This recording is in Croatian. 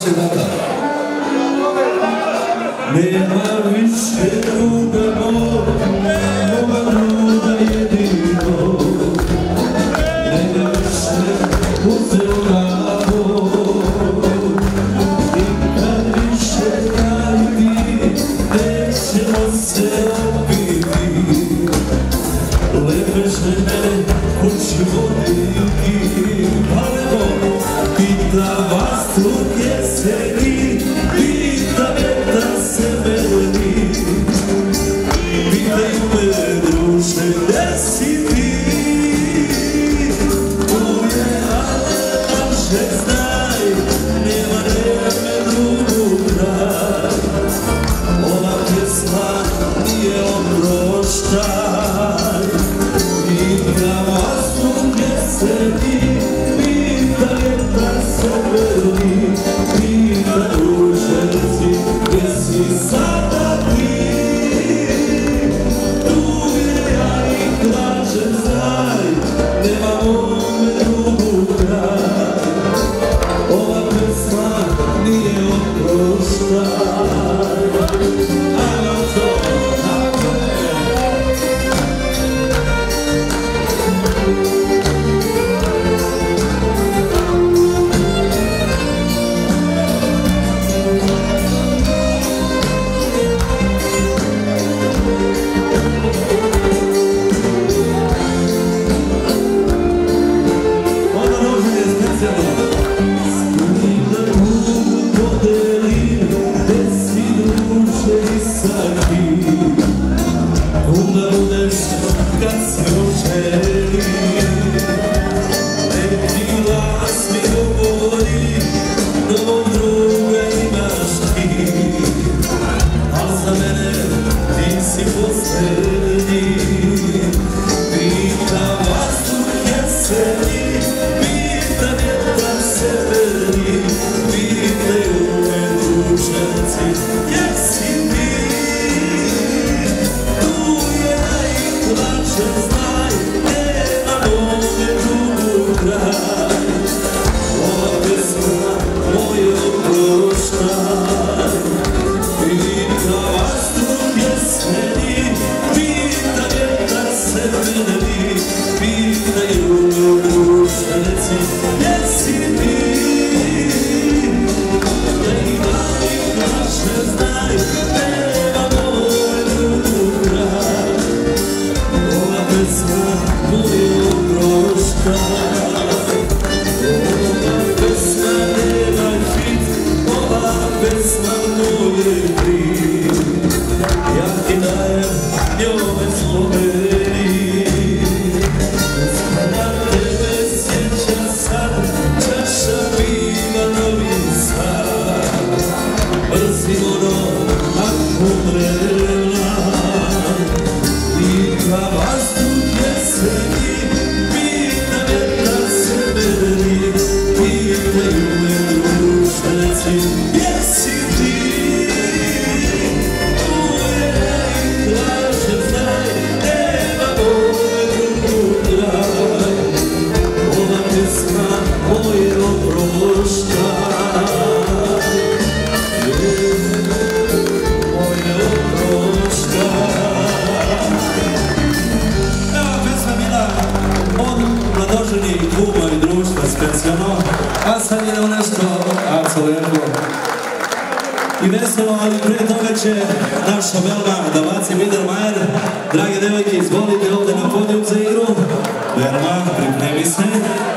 Nema više druga moga druga jedino, nema više uzelago, nikad više ja i ti nećemo se opiti, lepe žene kući voditi, pa evo, pita vas tu gdje sedi, pita vjetar se meni, pitaju me druže gdje si ti, uje ale naše znaj, nema drugu kraj, ova pjesma nije oproštaj, pita vas tu gdje sedi, pita vjetar se meni, pita druže gdje si sada ti, tu je ja i kažem znaj, nema mome drugu kraj, ova pesma nije oproštaj. Ajmo to, tako je. Onda budeš kad se oželi, neki glas mi govori, novog druga imaš ti, al za mene ti si posljednji. Pita vas tu gdje sedi, pita vjetar se meni, pitaju me družaci gdje si ti, znaj, nema mome drugu kraj, ova pesma moje oproštaj. Pita vas tu gdje sedi, pita vjetar se meni, pitaju me družaci gdje si ti, nema mi naše znaj, nema mome drugu kraj, ova pesma moje oproštaj, ova pesma nema hit, ova pesma moje hit, ja ti dajem njome spomeni, na tebe sjeća sad, čaša piva Novi Sad, mrzim ono ako mrela, pita vas tu gdje sedi, pita vjetar se meni, pitaju me družaci gdje si ti, tu je i kažem znaj, nema mome drugu kraj, ova pesma moje oproštaj, moje oproštaj. Od mladoženih kluba i društva specijalno, a sad idemo nešto apsolutno i veselo, ali prije toga će naša Velma da baci Biedermajer. Drage devojke, izvolite ovdje na podijum za igru. Velma, pripremi se.